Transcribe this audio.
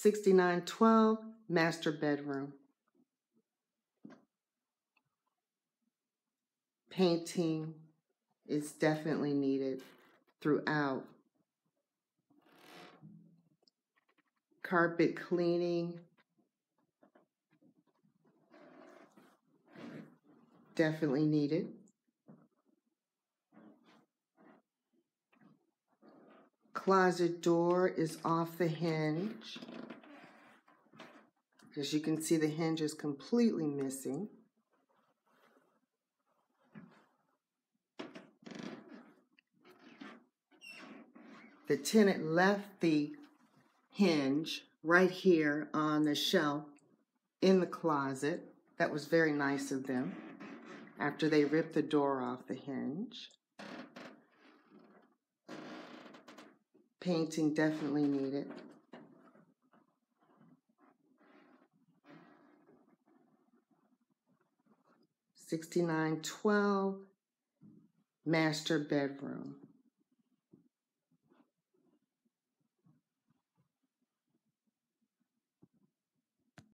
6912, master bedroom. Painting is definitely needed throughout. Carpet cleaning, definitely needed. Closet door is off the hinge. As you can see, the hinge is completely missing. The tenant left the hinge right here on the shelf in the closet. That was very nice of them after they ripped the door off the hinge. Painting definitely needed. $69.12, master bedroom.